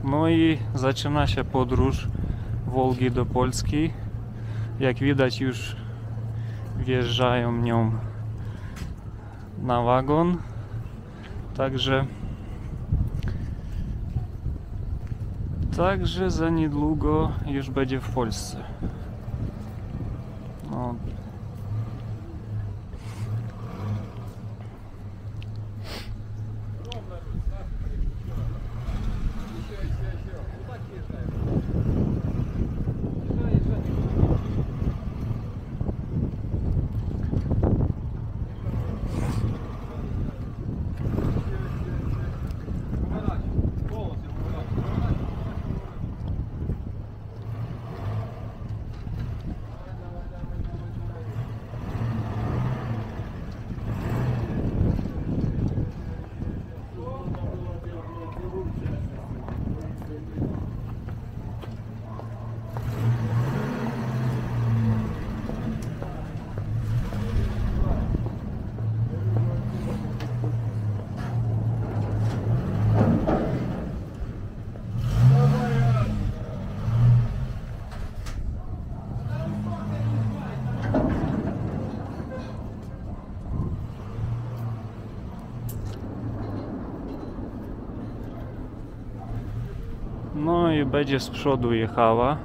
No i zaczyna się podróż Wolgi do Polski. Jak widać, już wjeżdżają nią na wagon. Także za niedługo już będzie w Polsce. No. No i będzie z przodu jechała.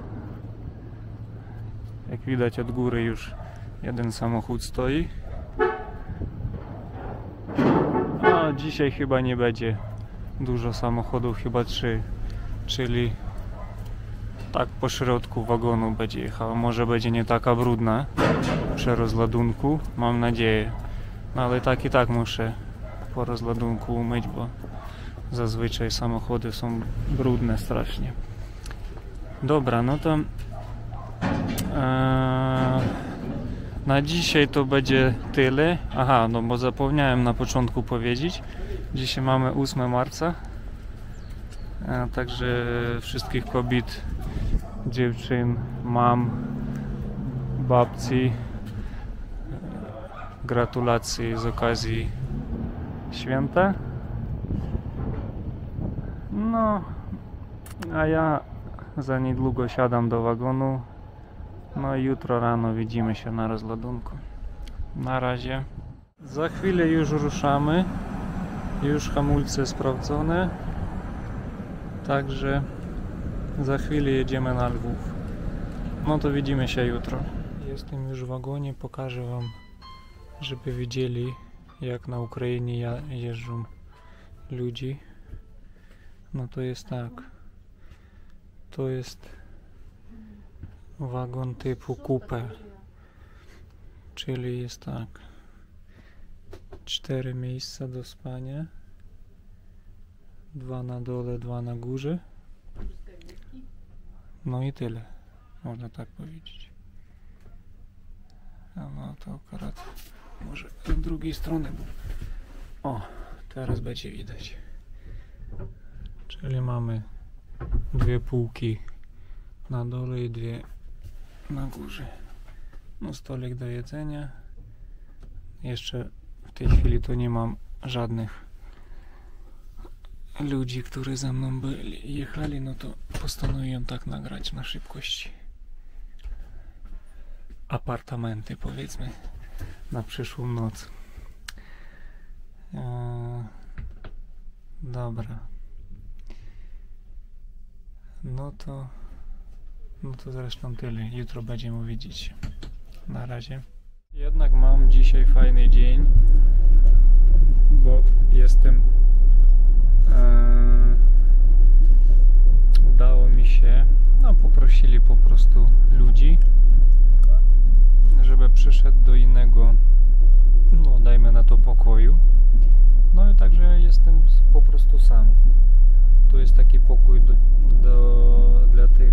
Jak widać, od góry już jeden samochód stoi. A dzisiaj chyba nie będzie dużo samochodów, chyba 3. Czyli tak po środku wagonu będzie jechała. Może będzie nie taka brudna przy rozładunku, mam nadzieję. No ale tak i tak muszę po rozładunku umyć, bo zazwyczaj samochody są brudne strasznie. Dobra, no to na dzisiaj to będzie tyle. Aha, no bo zapomniałem na początku powiedzieć. Dzisiaj mamy 8 marca. Także wszystkich kobiet, dziewczyn, mam, babci gratulacje z okazji święta. No, a ja za niedługo siadam do wagonu. No i jutro rano widzimy się na rozładunku. Na razie. Za chwilę już ruszamy. Już hamulce sprawdzone. Także za chwilę jedziemy na Lwów. No to widzimy się jutro. Jestem już w wagonie. Pokażę wam, żeby widzieli, jak na Ukrainie jeżdżą ludzi. No to jest tak. To jest wagon typu coupé. Czyli jest tak. 4 miejsca do spania. 2 na dole, 2 na górze. No i tyle. Można tak powiedzieć. No to akurat może z drugiej strony. O, teraz będzie widać. Czyli mamy 2 półki na dole i 2 na górze. No stolik do jedzenia. Jeszcze w tej chwili to nie mam żadnych ludzi, którzy ze mną jechali, no to postanowiłem tak nagrać na szybkości. Apartamenty, powiedzmy, na przyszłą noc. Dobra. No to zresztą tyle. Jutro będziemy widzieć się. Na razie. Jednak mam dzisiaj fajny dzień, bo jestem udało mi się, no poprosili po prostu ludzi, żeby przyszedł do innego, no dajmy na to, pokoju. No i także jestem po prostu sam. Tu jest taki pokój dla tych,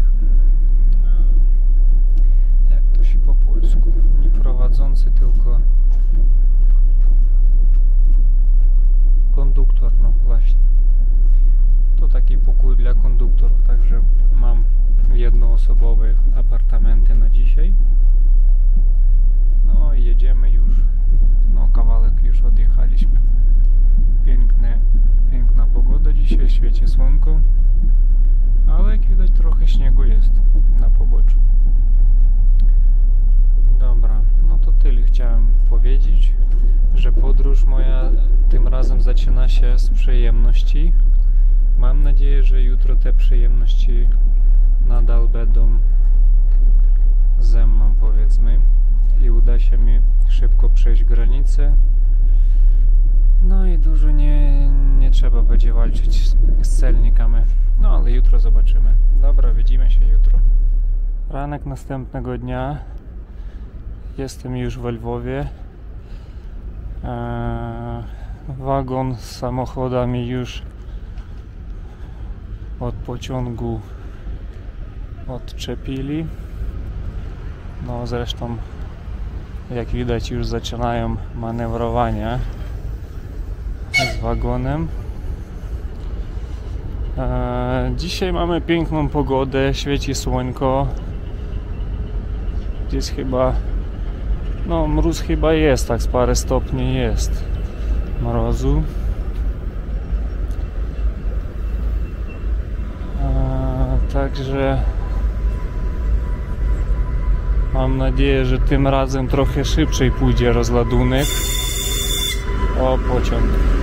jak to się po polsku, nie prowadzący, tylko konduktor, no właśnie. To taki pokój dla konduktorów, także mam jednoosobowe apartamenty na dzisiaj. No i jedziemy już, no kawałek już odjechaliśmy. Piękna pogoda dzisiaj, świeci słonko. ale jak widać trochę śniegu jest na poboczu. Dobra, no to tyle chciałem powiedzieć, że podróż moja tym razem zaczyna się z przyjemności. Mam nadzieję, że jutro te przyjemności nadal będą ze mną, powiedzmy, i uda się mi szybko przejść granicę. No i dużo nie trzeba będzie walczyć z celnikami. No ale jutro zobaczymy. Dobra, widzimy się jutro. Ranek następnego dnia. Jestem już w Lwowie. Wagon z samochodami już od pociągu odczepili. No zresztą, jak widać, już zaczynają manewrowanie z wagonem. Dzisiaj mamy piękną pogodę, świeci słońko. Gdzieś chyba, no mróz chyba jest, tak z parę stopni jest mrozu. Także mam nadzieję, że tym razem trochę szybciej pójdzie rozładunek. O, pociąg.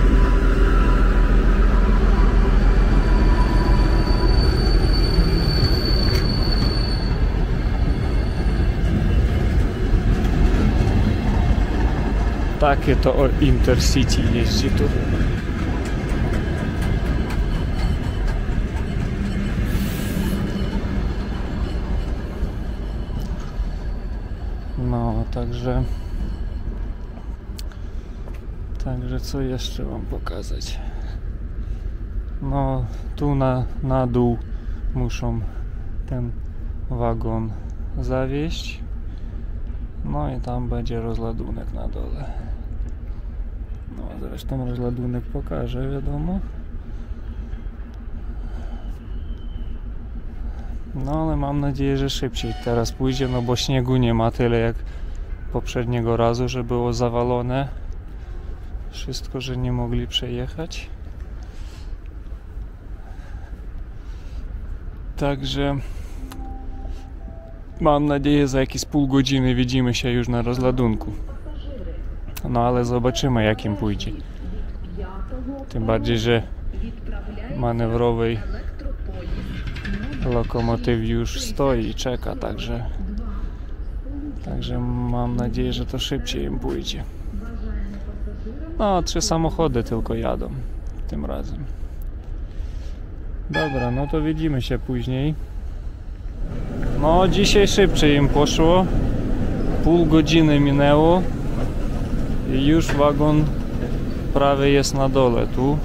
Takie to Intercity jeździ tu. No, także co jeszcze wam pokazać? No, tu na dół muszą ten wagon zawieźć. No i tam będzie rozładunek na dole. No, zresztą rozładunek pokażę, wiadomo. No, ale mam nadzieję, że szybciej teraz pójdzie, no bo śniegu nie ma tyle jak poprzedniego razu, że było zawalone wszystko, że nie mogli przejechać. Także mam nadzieję, za jakieś pół godziny widzimy się już na rozładunku. No ale zobaczymy, jak im pójdzie. Tym bardziej, że manewrowej lokomotyw już stoi i czeka, także mam nadzieję, że to szybciej im pójdzie. No, 3 samochody tylko jadą tym razem. Dobra, no to widzimy się później. No, dzisiaj szybciej im poszło. Pół godziny minęło i już wagon prawie jest na dole tu.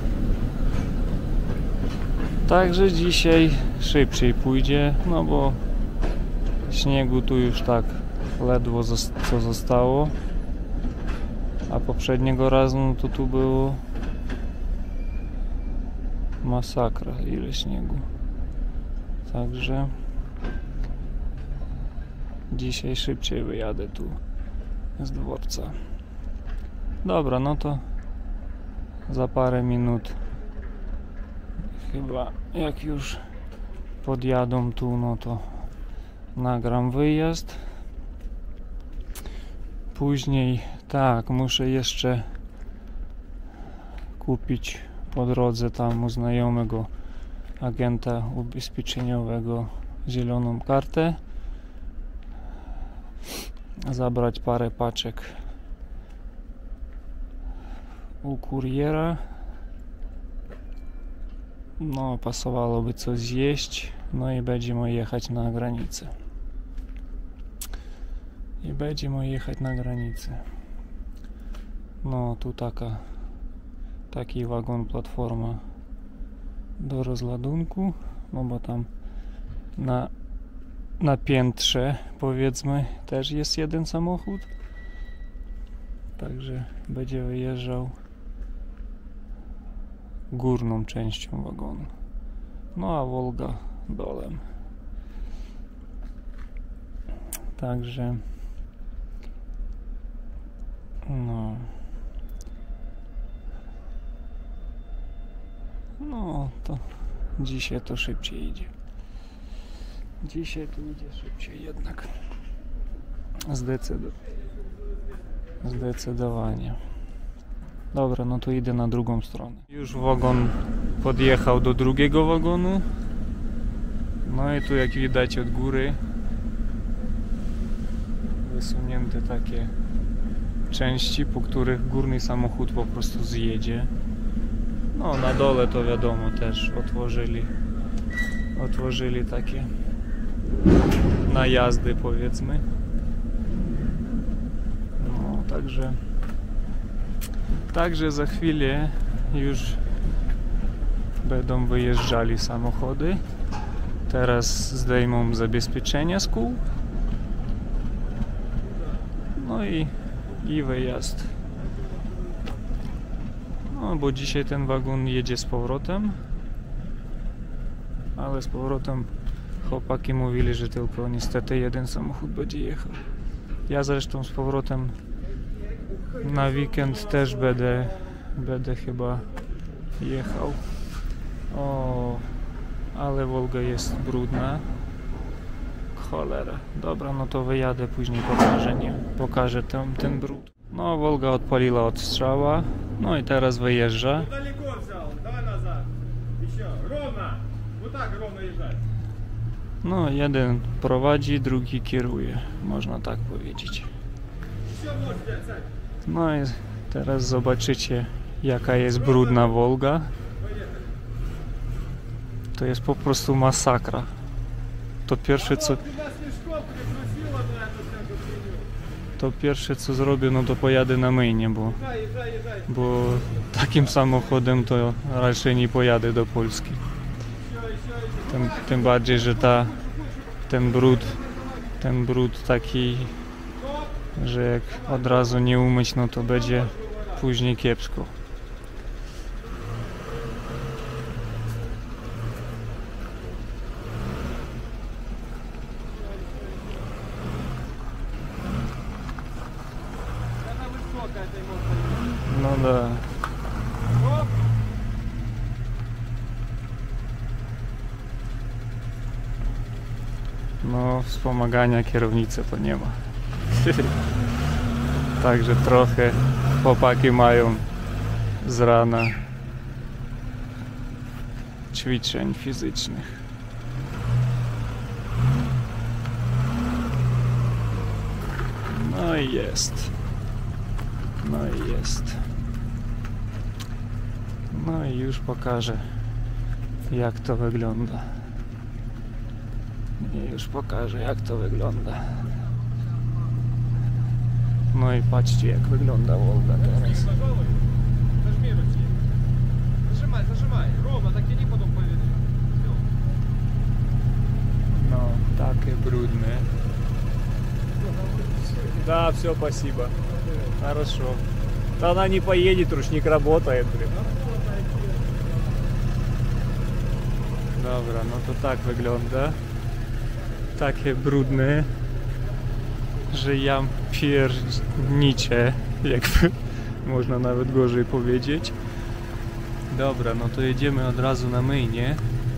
Także dzisiaj szybciej pójdzie, no bo śniegu tu już tak ledwo co zostało. A poprzedniego razu no to tu było masakra, ile śniegu. Także dzisiaj szybciej wyjadę tu z dworca. Dobra, no to za parę minut chyba, jak już podjadą tu, no to nagram wyjazd. Później tak, muszę jeszcze kupić po drodze tam u znajomego agenta ubezpieczeniowego zieloną kartę, zabrać parę paczek u kuriera. No, pasowałoby coś zjeść, no i będziemy jechać na granicę. No, tu taki wagon, platforma do rozładunku, no bo tam na piętrze, powiedzmy, też jest jeden samochód, także będzie wyjeżdżał górną częścią wagonu, no a Wolga dolem. Także no to dzisiaj to szybciej idzie. Dzisiaj tu idzie szybciej jednak. Zdecydowanie. Dobra, no to idę na drugą stronę. Już wagon podjechał do drugiego wagonu. No i tu, jak widać od góry, wysunięte takie części, po których górny samochód po prostu zjedzie. No na dole to wiadomo też otworzyli takie najazdy, powiedzmy. No także za chwilę już będą wyjeżdżali samochody. Teraz zdejmą zabezpieczenia z kół. No i wyjazd. No bo dzisiaj ten wagon jedzie z powrotem. Ale z powrotem chłopaki mówili, że tylko niestety jeden samochód będzie jechał. Ja zresztą z powrotem na weekend też będę chyba jechał. O, ale Wolga jest brudna. Cholera. Dobra, no to wyjadę, później pokażę ten brud. No, Wolga odpaliła od strzała. No i teraz wyjeżdża. No, jeden prowadzi, drugi kieruje, można tak powiedzieć. No i teraz zobaczycie, jaka jest brudna Wolga. To jest po prostu masakra. To pierwsze co zrobię, no to pojadę na myjnię, bo takim samochodem to raczej nie pojadę do Polski. Tym bardziej, że ten brud taki, że jak od razu nie umyć, no to będzie później kiepsko. No da. No, wspomagania kierownicy to nie ma. Także trochę chłopaki mają z rana ćwiczeń fizycznych. No i jest. No i już pokażę, jak to wygląda. No i patrzcie, jak wygląda Wolga teraz. Зажимай. Ровно, так тяни, потом поведи. No, takie brudne. Да, все, спасибо. Хорошо. Да она не поедет, ручник работает, блин. Dobra, no to tak wygląda. Takie brudne, że ja pierniczę, jakby można nawet gorzej powiedzieć. Dobra, no to jedziemy od razu na myjnię.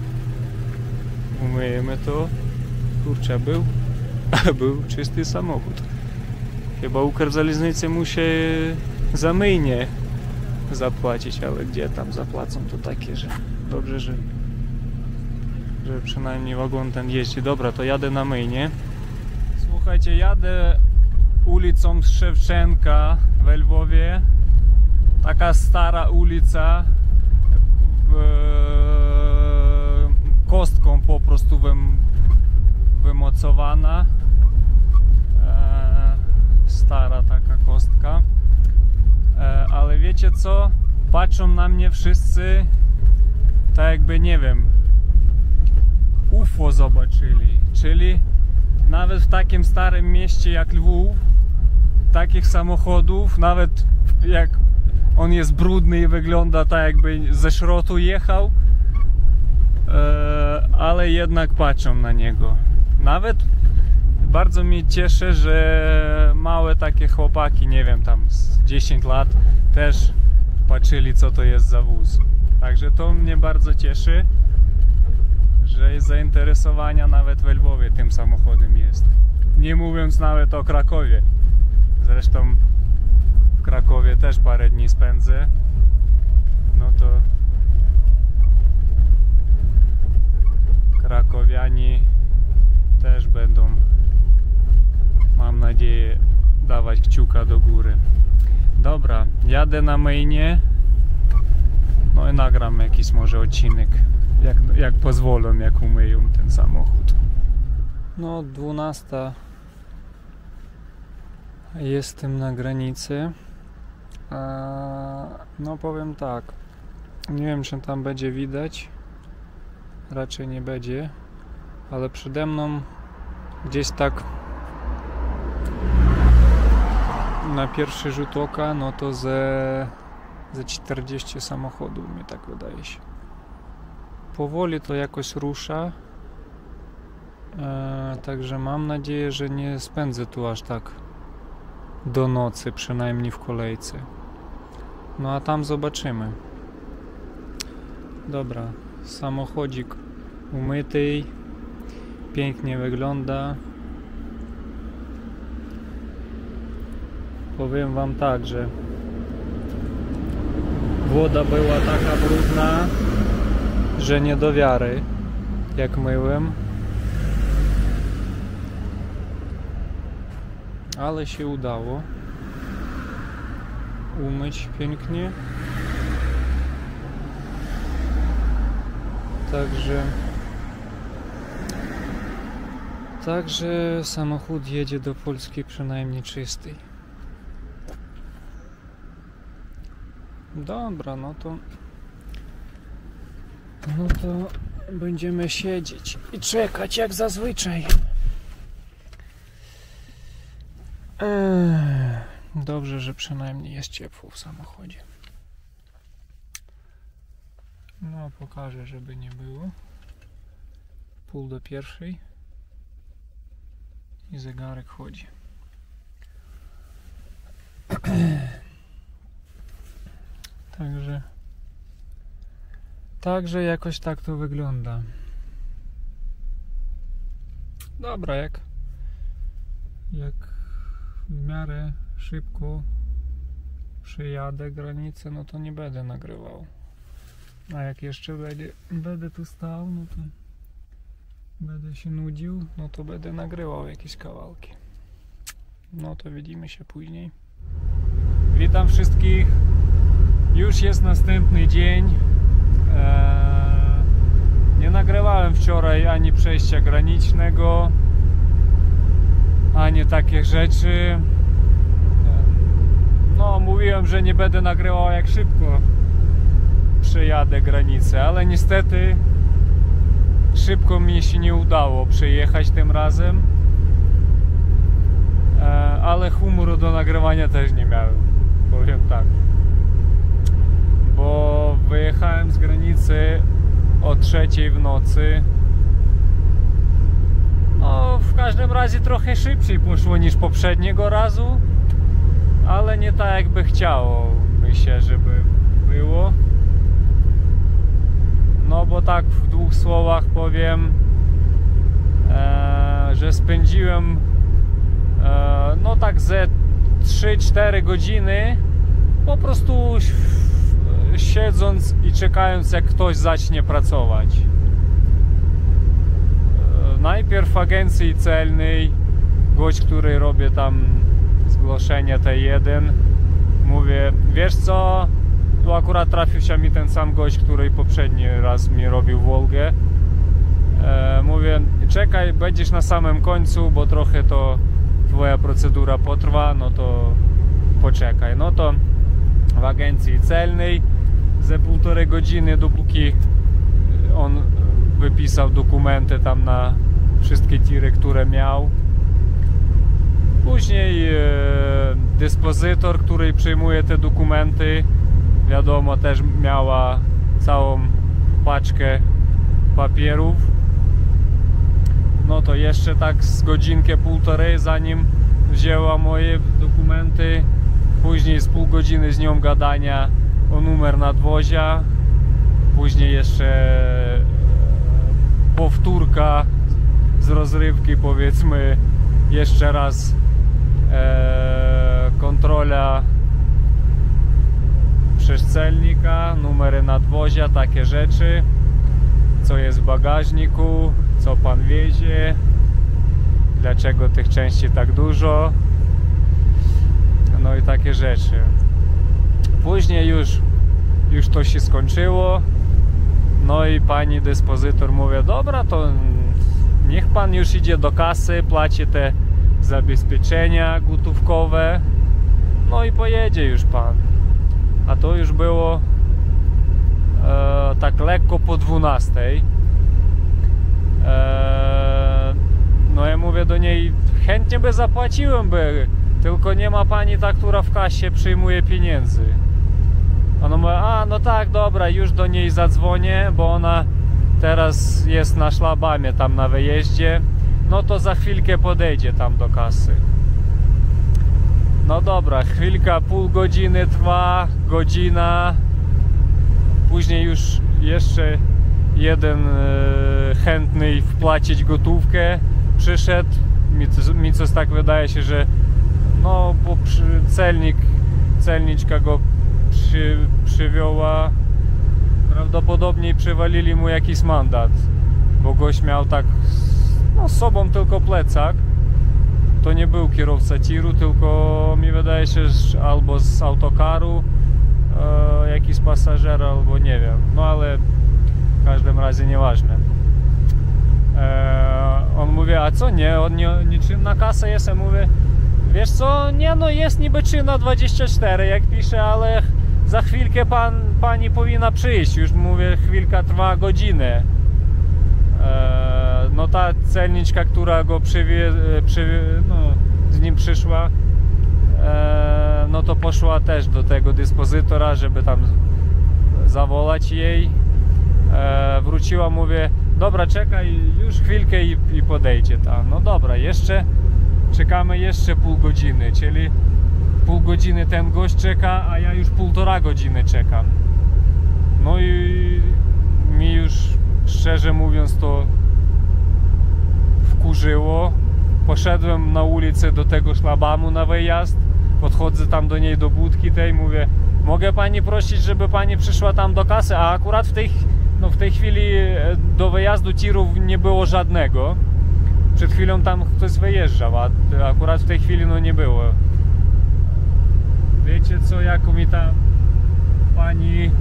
Umyjemy to. Kurczę, był czysty samochód. Chyba Укрзалізниця musi za myjnię zapłacić, ale gdzie tam zapłacą, to takie, że dobrze, że przynajmniej wagon ten jeździ. Dobra, to jadę na myjnię. Słuchajcie, jadę ulicą Szewczenka w Lwowie. Taka stara ulica, kostką po prostu wymocowana. Stara taka kostka. Ale wiecie co? Patrzą na mnie wszyscy tak jakby, nie wiem, UFO zobaczyli. Czyli nawet w takim starym mieście jak Lwów, takich samochodów, nawet jak on jest brudny i wygląda tak jakby ze szrotu jechał, ale jednak patrzą na niego. Nawet bardzo mnie cieszy, że małe takie chłopaki, nie wiem, tam z 10 lat też patrzyli, co to jest za wóz. Także to mnie bardzo cieszy, że zainteresowania nawet we Lwowie tym samochodem jest. Nie mówiąc nawet o Krakowie. Zresztą w Krakowie też parę dni spędzę. No to krakowiani też będą, mam nadzieję, dawać kciuka do góry. Dobra, jadę na mainie. No i nagram jakiś może odcinek, jak pozwolą, jak umyją ten samochód. No 12. Jestem na granicy. No powiem tak, nie wiem, czy tam będzie widać, raczej nie będzie, ale przede mną gdzieś tak na pierwszy rzut oka, no to ze 40 samochodów, mi tak wydaje się. Powoli to jakoś rusza, także mam nadzieję, że nie spędzę tu aż tak do nocy, przynajmniej w kolejce. No a tam zobaczymy. Dobra, samochodzik umyty, pięknie wygląda. Powiem wam tak, że woda była taka brudna, że nie do wiary, jak myłem. Ale się udało umyć pięknie. Także samochód jedzie do Polski przynajmniej czysty. Dobra, no to będziemy siedzieć i czekać jak zazwyczaj. Dobrze, że przynajmniej jest ciepło w samochodzie. No, pokażę, żeby nie było. 12:30 i zegarek chodzi. Także jakoś tak to wygląda. Dobra, jak w miarę szybko przejadę granicę, no to nie będę nagrywał. A jak jeszcze będę tu stał, no to będę się nudził, no to będę nagrywał jakieś kawałki. No to widzimy się później. Witam wszystkich. Już jest następny dzień. Nie nagrywałem wczoraj ani przejścia granicznego, ani takich rzeczy. No, mówiłem, że nie będę nagrywał, jak szybko przejadę granicę, ale niestety szybko mi się nie udało przejechać tym razem. Ale humoru do nagrywania też nie miałem, powiem tak. Bo wyjechałem z granicy o 3:00 w nocy. No, w każdym razie trochę szybciej poszło niż poprzedniego razu, ale nie tak jakby chciało mi się, żeby było. No bo tak w dwóch słowach powiem, że spędziłem no tak ze 3-4 godziny po prostu siedząc i czekając, jak ktoś zacznie pracować. Najpierw w agencji celnej gość, który robię tam zgłoszenie T1, mówię, wiesz co, tu akurat trafił się mi ten sam gość, który poprzedni raz mi robił Volgę. Mówię, czekaj, będziesz na samym końcu, bo trochę to twoja procedura potrwa, no to poczekaj. No to w agencji celnej ze 1,5 godziny, dopóki on wypisał dokumenty tam na wszystkie tiry, które miał. Później dyspozytor, który przyjmuje te dokumenty, wiadomo, też miała całą paczkę papierów. No to jeszcze tak z godzinkę, 1,5, zanim wzięła moje dokumenty. Później z pół godziny z nią gadania o numer nadwozia. Później jeszcze powtórka z rozrywki, powiedzmy, jeszcze raz kontrola przez celnika, numery nadwozia, takie rzeczy, co jest w bagażniku, co pan wiezie, dlaczego tych części tak dużo, no i takie rzeczy. Później już to się skończyło, no i pani dyspozytor mówi, dobra, to niech pan już idzie do kasy, płaci te zabezpieczenia gotówkowe, no i pojedzie już pan. A to już było tak lekko po 12. No ja mówię do niej, chętnie by zapłaciłem, tylko nie ma pani ta, która w kasie przyjmuje pieniędzy. Ona mówi, a no tak, dobra, już do niej zadzwonię, bo ona teraz jest na szlabamie tam na wyjeździe, no to za chwilkę podejdzie tam do kasy. No dobra, chwilka, pół godziny trwa, godzina, później już jeszcze jeden chętny wpłacić gotówkę przyszedł, mi coś tak wydaje się, że no bo celniczka go przywiozła, prawdopodobnie przywalili mu jakiś mandat, bo gość miał tak no, z sobą tylko plecak. To nie był kierowca tiru, tylko mi wydaje się, że albo z autokaru jakiś pasażer, albo nie wiem, no ale w każdym razie nieważne. On mówi, a co nie, on nie czym na kasę jest? Ja mówię, wiesz co, nie no jest niby czynna 24 jak pisze, ale za chwilkę pani powinna przyjść, już mówię, chwilka trwa godzinę. No ta celniczka, która go no, z nim przyszła, no to poszła też do tego dyspozytora, żeby tam zawołać jej. Wróciła, mówię, dobra, czekaj już chwilkę i podejdzie tam. No dobra, czekamy jeszcze pół godziny, czyli pół godziny ten gość czeka, a ja już 1,5 godziny czekam. No i mi już, szczerze mówiąc, to wkurzyło. Poszedłem na ulicę do tego szlabamu na wyjazd, podchodzę tam do niej, do budki tej, mówię, mogę pani prosić, żeby pani przyszła tam do kasy, a akurat w tej chwili do wyjazdu tirów nie było żadnego. Przed chwilą tam ktoś wyjeżdżał, a akurat w tej chwili no nie było. Wiecie co, jak mi ta pani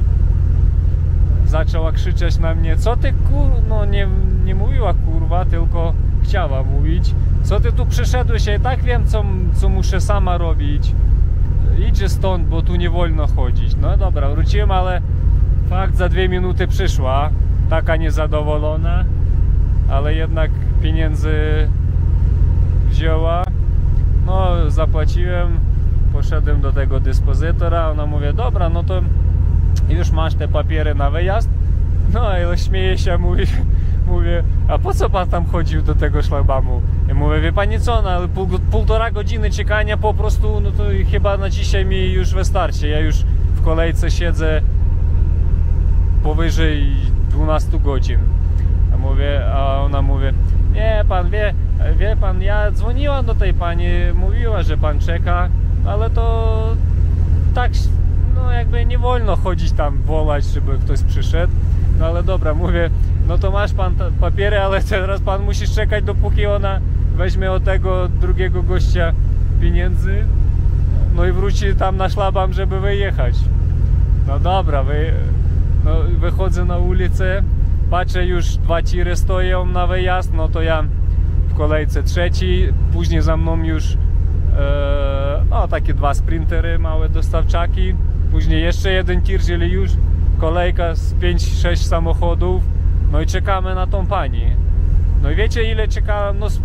zaczęła krzyczeć na mnie, co ty no nie mówiła kurwa, tylko chciała mówić, co ty tu przyszedłeś, ja i tak wiem co muszę sama robić, idź stąd, bo tu nie wolno chodzić. No dobra, wróciłem, ale fakt, za 2 minuty przyszła, taka niezadowolona, ale jednak pieniędzy wzięła. No zapłaciłem, poszedłem do tego dyspozytora, ona mówi, dobra, no to już masz te papiery na wyjazd. No i śmieje się, mówię, a po co pan tam chodził do tego szlabamu? Ja mówię, wie pani co, no, 1,5 godziny czekania po prostu, no to chyba na dzisiaj mi już wystarczy. Ja już w kolejce siedzę powyżej 12 godzin. A ona mówi, nie pan wie pan, ja dzwoniłam do tej pani, mówiła, że pan czeka, ale to tak, no jakby nie wolno chodzić tam, wolać, żeby ktoś przyszedł. No ale dobra, mówię, no to masz pan papiery, ale teraz pan musisz czekać, dopóki ona weźmie od tego drugiego gościa pieniędzy, no i wróci tam na szlabam, żeby wyjechać. No dobra, wychodzę na ulicę, patrzę, już 2 tiry stoją na wyjazd, no to ja w kolejce trzeci, później za mną już no takie 2 sprintery, małe dostawczaki, później jeszcze jeden tir, czyli już kolejka z 5-6 samochodów, no i czekamy na tą pani. No i wiecie ile czekałem? No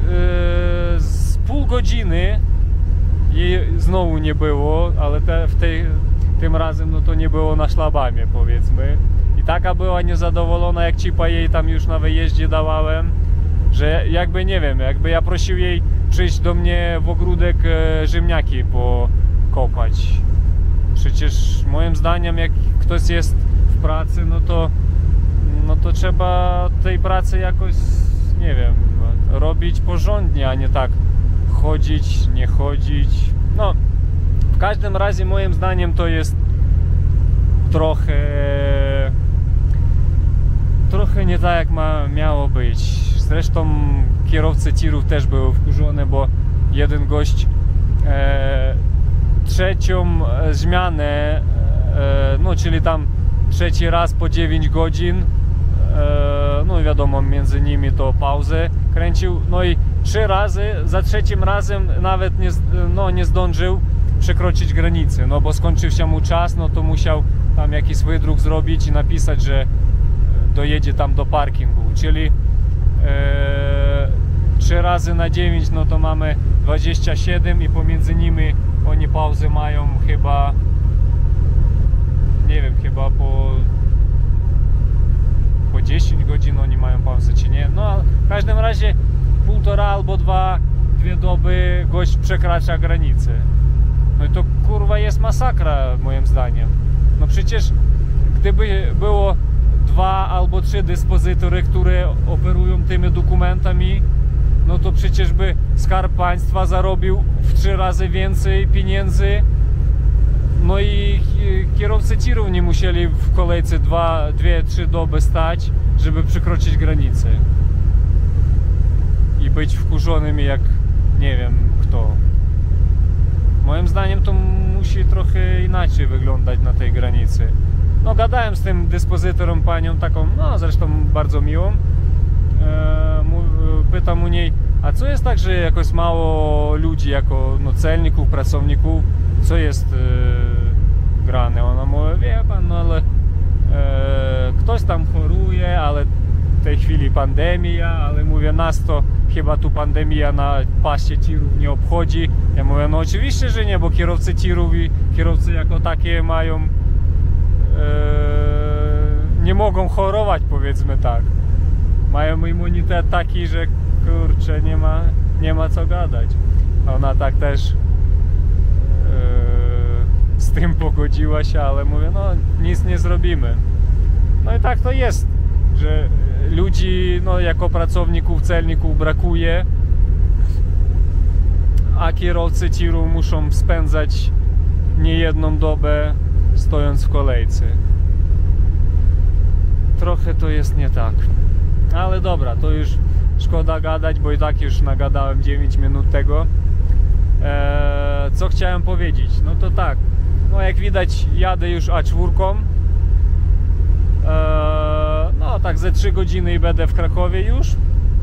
z pół godziny jej znowu nie było, ale tym razem no to nie było na szlabamie, powiedzmy. I taka była niezadowolona, jak cipa jej tam już na wyjeździe dawałem, że jakby nie wiem, jakby ja prosił jej przyjść do mnie w ogródek ziemniaki pokopać. Przecież moim zdaniem, jak ktoś jest w pracy, no to no to trzeba tej pracy jakoś, nie wiem, robić porządnie, a nie tak chodzić, nie chodzić. No, w każdym razie moim zdaniem to jest trochę nie tak, jak miało być. Zresztą kierowcy tirów też były wkurzone, bo jeden gość trzecią zmianę, no czyli tam trzeci raz po 9 godzin, no wiadomo, między nimi to pauzę kręcił, no i 3 razy, za trzecim razem nawet nie zdążył przekroczyć granicy, no bo skończył się mu czas, no to musiał tam jakiś wydruk zrobić i napisać, że dojedzie tam do parkingu, czyli 3 razy na 9, no to mamy 27 i pomiędzy nimi oni pauzę mają chyba, nie wiem, chyba po 10 godzin oni mają pauzę, czy nie. No w każdym razie 1,5 albo 2 doby gość przekracza granicę. No i to kurwa jest masakra moim zdaniem. No przecież gdyby było 2 albo 3 dyspozytory, które operują tymi dokumentami, no to przecież by Skarb Państwa zarobił w 3 razy więcej pieniędzy, no i kierowcy tirów nie musieli w kolejce 2-3 doby stać, żeby przekroczyć granicę i być wkurzonymi jak nie wiem kto. Moim zdaniem to musi trochę inaczej wyglądać na tej granicy. No gadałem z tym dyspozytorem, panią taką, no zresztą bardzo miłą, pytam u niej, a co jest tak, że jakoś mało ludzi, jako no, celników, pracowników, co jest grane? Ona mówi, wie pan, no ale ktoś tam choruje, ale w tej chwili pandemia, ale mówię, nas to chyba tu pandemia na paście tirów nie obchodzi. Ja mówię, no oczywiście, że nie, bo kierowcy tirów i kierowcy jako takie mają nie mogą chorować, powiedzmy tak. Mają immunitet taki, że kurczę, nie ma co gadać. Ona tak też z tym pogodziła się, ale mówię, no nic nie zrobimy. No i tak to jest, że ludzi, no jako pracowników, celników brakuje, a kierowcy tiru muszą spędzać niejedną dobę stojąc w kolejce. Trochę to jest nie tak. Ale dobra, to już szkoda gadać, bo i tak już nagadałem 9 minut tego. Co chciałem powiedzieć? No to tak, no jak widać jadę już A4. No tak ze 3 godziny i będę w Krakowie już.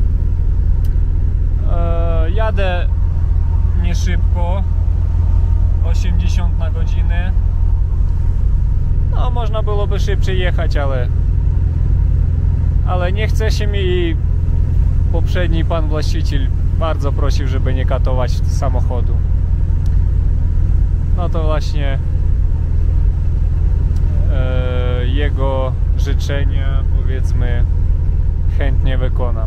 Jadę nie szybko, 80 na godzinę. No można byłoby szybciej jechać, ale nie chce się mi i poprzedni pan właściciel bardzo prosił, żeby nie katować samochodu. No to właśnie jego życzenia, powiedzmy, chętnie wykonam.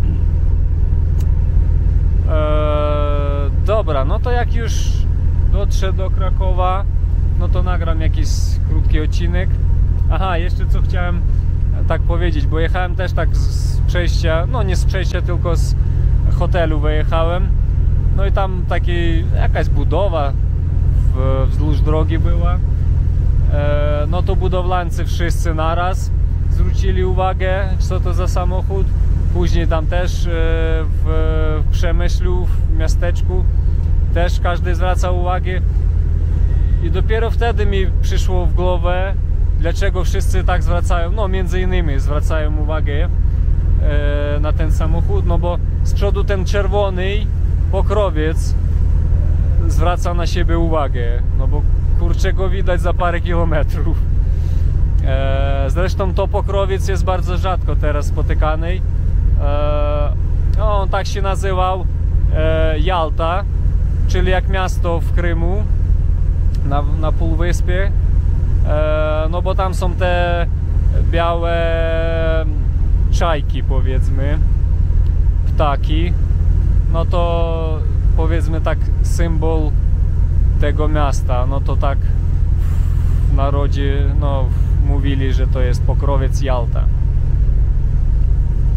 Dobra, no to jak już dotrze do Krakowa, no to nagram jakiś krótki odcinek. Aha, jeszcze co chciałem tak powiedzieć, bo jechałem też tak z przejścia, no nie z przejścia, tylko z hotelu wyjechałem. No i tam jakaś budowa wzdłuż drogi była. No to budowlańcy wszyscy naraz zwrócili uwagę, co to za samochód. Później tam też w Przemyślu, w miasteczku też każdy zwracał uwagę. I dopiero wtedy mi przyszło w głowę, dlaczego wszyscy tak zwracają, no między innymi zwracają uwagę na ten samochód, no bo z przodu ten czerwony pokrowiec zwraca na siebie uwagę, no bo kurczę go widać za parę kilometrów. Zresztą to pokrowiec jest bardzo rzadko teraz spotykany. On tak się nazywał, Jalta, czyli jak miasto w Krymu, na półwyspie. No bo tam są te białe czajki, powiedzmy, ptaki. No to powiedzmy tak symbol tego miasta. No to tak w narodzie, no mówili, że to jest pokrowiec Jalta.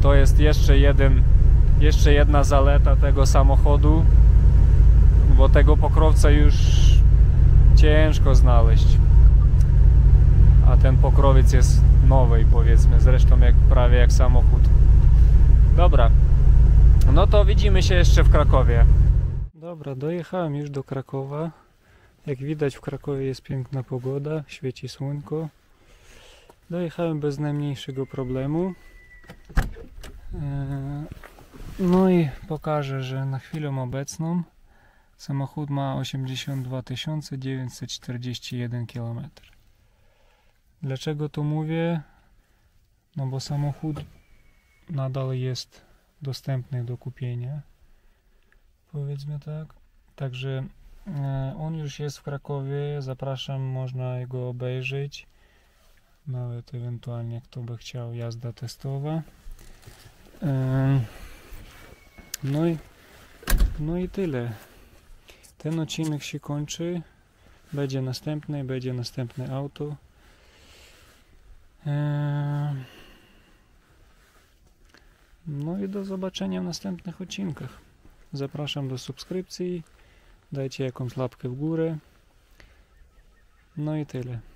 To jest jeszcze jedna zaleta tego samochodu, bo tego pokrowca już ciężko znaleźć. A ten pokrowiec jest nowy, powiedzmy, zresztą prawie jak samochód. Dobra, no to widzimy się jeszcze w Krakowie. Dobra, dojechałem już do Krakowa. Jak widać, w Krakowie jest piękna pogoda, świeci słonko. Dojechałem bez najmniejszego problemu. No i pokażę, że na chwilę obecną samochód ma 82 941 km. Dlaczego to mówię? No bo samochód nadal jest dostępny do kupienia, powiedzmy tak. Także on już jest w Krakowie, zapraszam, można go obejrzeć, nawet ewentualnie kto by chciał, jazda testowa. No i tyle. Ten odcinek się kończy, będzie następne auto. No i do zobaczenia w następnych odcinkach. Zapraszam do subskrypcji, dajcie jakąś łapkę w górę. No i tyle.